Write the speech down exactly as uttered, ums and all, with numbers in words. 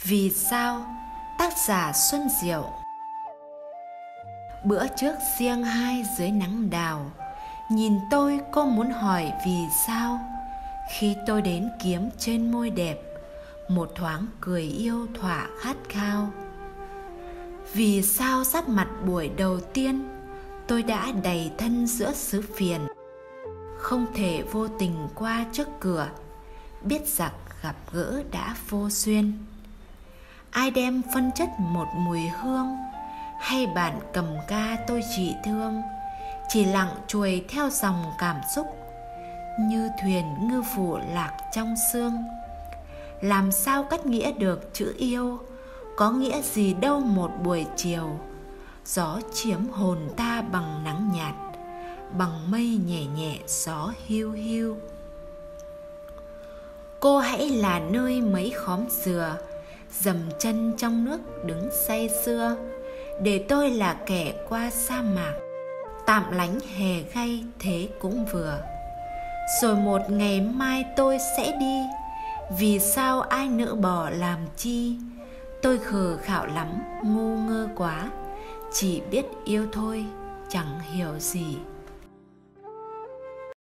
Vì sao? Tác giả Xuân Diệu. Bữa trước riêng hai dưới nắng đào, nhìn tôi cô muốn hỏi vì sao. Khi tôi đến kiếm trên môi đẹp, một thoáng cười yêu thỏa khát khao. Vì sao sát mặt buổi đầu tiên, tôi đã đầy thân giữa xứ phiền. Không thể vô tình qua trước cửa, biết giặc gặp gỡ đã vô duyên. Ai đem phân chất một mùi hương, hay bản cầm ca tôi chỉ thương, chỉ lặng chuồi theo dòng cảm xúc, như thuyền ngư phủ lạc trong sương. Làm sao cắt nghĩa được chữ yêu, có nghĩa gì đâu một buổi chiều. Gió chiếm hồn ta bằng nắng nhạt, bằng mây nhẹ nhẹ gió hiu hiu. Cô hãy là nơi mấy khóm dừa, dầm chân trong nước đứng say sưa, để tôi là kẻ qua sa mạc, tạm lánh hè gay thế cũng vừa. Rồi một ngày mai tôi sẽ đi, vì sao ai nỡ bỏ làm chi. Tôi khờ khạo lắm, ngu ngơ quá, chỉ biết yêu thôi, chẳng hiểu gì.